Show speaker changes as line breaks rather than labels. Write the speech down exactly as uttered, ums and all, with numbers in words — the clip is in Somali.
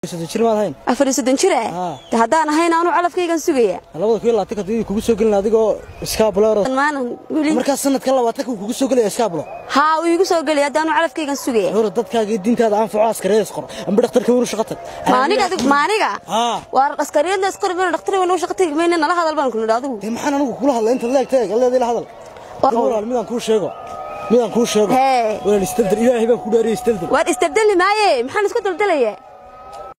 jir ma ahayn
afar iyo soddon jir ah hadaan ahayn aanu calafkaygan sugaya
labada ku laatay kadib kugu soo galin adigoo iskaablo marka sanadka labaatan kugu soo galay iskaablo
ha uu igu soo galay hadaan calafkaygan sugaya
hore dadkaaga diintaada aan fuucaas karees qor amba dhakhtarka uu shaqatay
maaniga maaniga war askariyada isqor meel dhakhtar uu shaqatay meena nala hadal baan ku nidhaado
maxaan anigu kula hadlay inta leegtay leedahay la hadal walaal midaan ku sheego midaan ku sheego walaal istabdil ilaahay baan ku dhaariyay istabdil
war istabdil maaye maxaan isku daldalaya